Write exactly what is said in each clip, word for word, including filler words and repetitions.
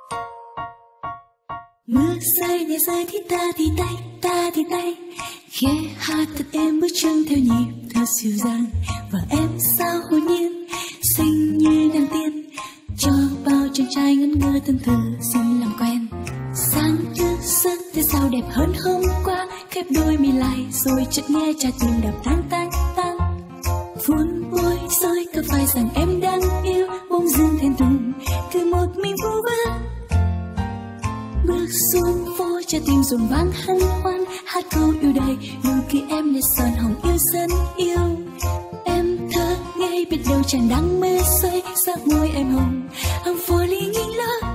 Mưa rơi nhẹ rơi thì ta thì tay, ta thì tay, khẽ hát thật êm bước chân theo nhịp thật dịu dàng. Và em sao hồn nhiên xinh như nàng tiên, cho bao chàng trai ngẩn ngơ thân thờ xin làm quen. Sáng thức giấc thế sao đẹp hơn hôm qua, khép đôi mi lại rồi chợt nghe trái tim đập tang tang tang. Phun bôi rồi có phải rằng em đang yêu, bỗng dưng thẹn thùng cứ một mình vu vơ. Bước xuống phố trái tim rộn vang hân hoan, hát câu yêu đời nụ cười em để son hồng yêu dân yêu. Em thơ ngây biết đâu chàng đang mê say, sắc môi em hồng I'm falling in love.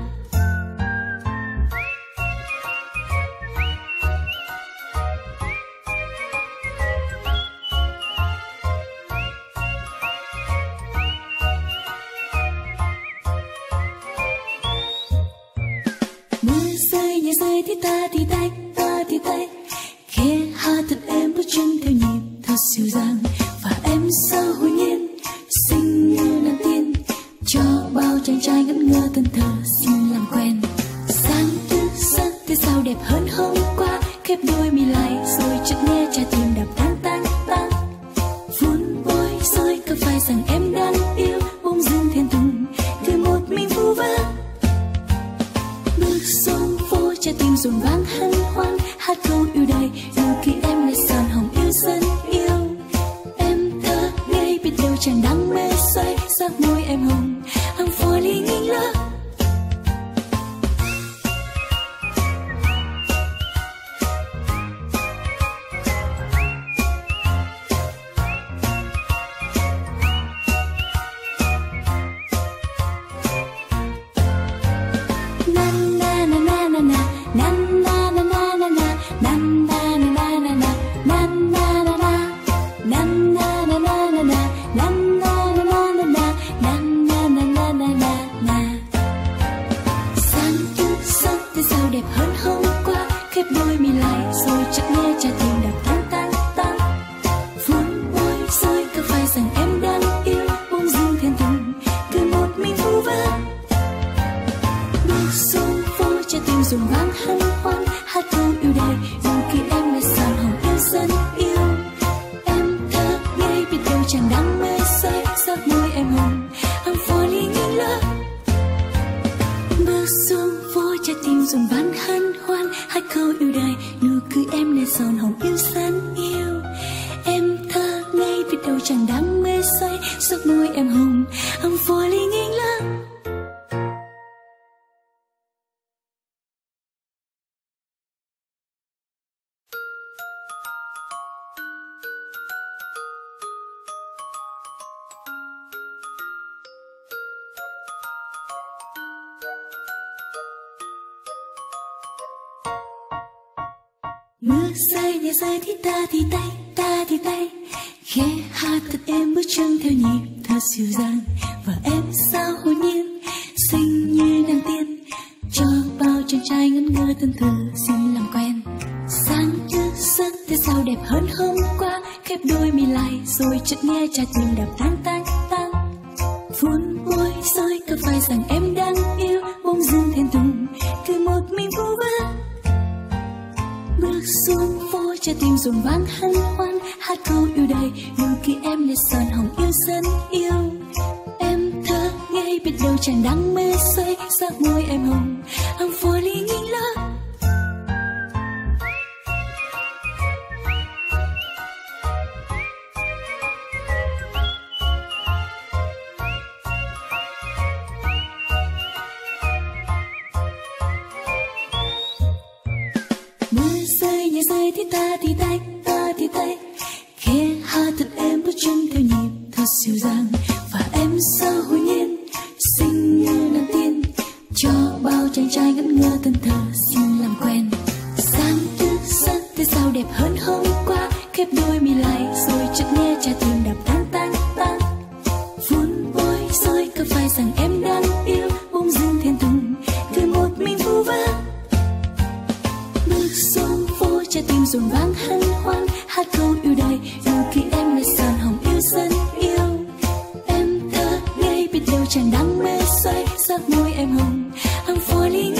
Mưa rơi nhẹ rơi thì ta thì tay, ta thì tay, khẽ hát thật êm bước chân theo nhịp thật dịu dàng. Và em sao hồn nhiên xinh như nàng tiên, cho bao chàng trai ngẩn ngơ thân thờ xin làm quen. Sáng thức giấc thế sao đẹp hơn hôm qua, khép đôi mi lại rồi chợt nghe trái tim đập tang tang tang. Phun bôi rồi có phải rằng em đang yêu, bỗng dưng thẹn thùng cứ một mình vu vơ. Bước xuống phố trái tim rộn vang hân hoan, hát câu yêu đời nụ cười em là son hồng yêu dân yêu. Em thơ ngây biết đâu chàng đang mê say, sắc môi em hồng I'm falling in love. Mưa rơi nhẹ rơi thì ta thì tay, ta thì tay, khẽ hát thật êm bước chân theo nhịp thật dịu dàng. Và em sao hồn nhiên xinh như nàng tiên, cho bao chàng trai ngẩn ngơ thân thờ xin làm quen. Sáng thức giấc thế sao đẹp hơn hôm qua, khép đôi mi lại rồi chợt nghe trái tim đập tang tang tang. Phun bôi rồi có phải rằng em đang yêu, bỗng dưng thẹn thùng cứ một mình vu vơ. Bước xuống phố trái tim rộn vang hân hoan, hát câu yêu đời nụ cười em là son hồng yêu dân yêu. Em thơ ngây biết đâu chàng đang mê say, sắc môi em hồng I'm falling in love. Nhẹ rơi thì ta thì tay, ta thì tay, khẽ hát thật êm bước chân theo nhịp thật dịu dàng. Và em sao hồn nhiên xinh như nàng tiên, cho bao chàng trai ngẩn ngơ thân thờ xin làm quen. Sáng thức giấc thế sao đẹp hơn hôm qua, khép đôi mi lại rồi chợt nghe trái tim đập tang tang tang. Phun bôi rồi có phải rằng em đang yêu, bỗng dưng thẹn thùng cứ một mình vu vơ. Bước xuống phố trái tim rộn vang hân hoan, hát câu yêu đời nụ cười em là son hồng yêu dân yêu. Em thơ ngây biết đâu chàng đang mê say, sắc môi em hồng I'm falling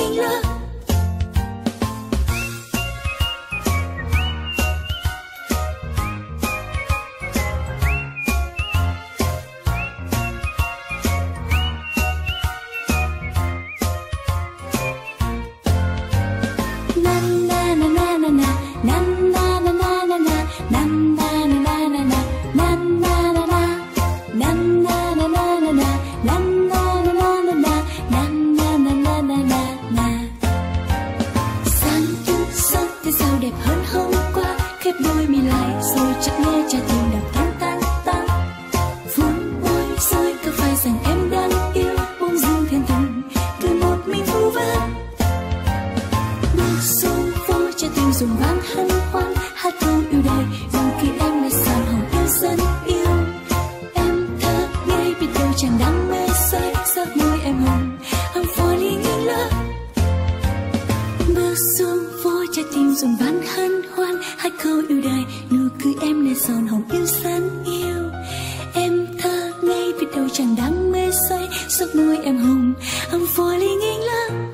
trái tim dồn ván hân hoan, hát câu yêu đời, nụ cười em để son hồng yêu sân yêu. Em thơ ngây biết đâu chẳng đáng mê say, giấc môi em hồng hồng phôi ly nghiêng lắm.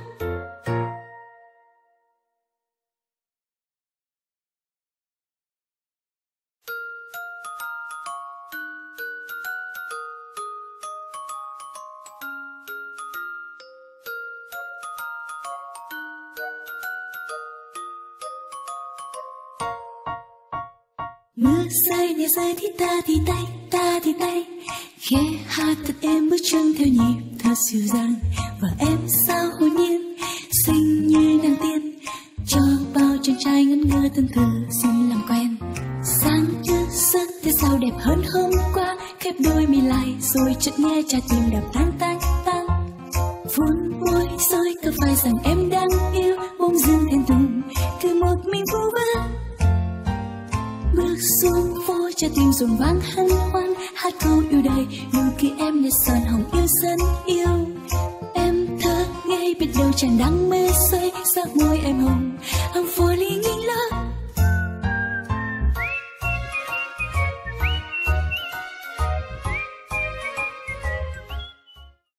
Mưa rơi nhẹ rơi thì ta thì tay, ta thì tay, khẽ hát thật êm bước chân theo nhịp thật dịu dàng. Và em sao hồn nhiên xinh như nàng tiên, cho bao chàng trai ngẩn ngơ thân thờ xin làm quen. Sáng trước giấc thế sao đẹp hơn hôm qua, khép đôi mi lại rồi chợt nghe trái tim đập tang tang tang. Vốn môi rồi có phải rằng em đang yêu, bỗng dưng thẹn thùng cứ một mình vu vơ. Bước xuống phố trái tim dồn vang hân hoan, hát câu yêu đời, nụ cười em để son hồng yêu sân yêu. Em thơ ngây biết đâu chẳng đáng mê say, giấc môi em hồng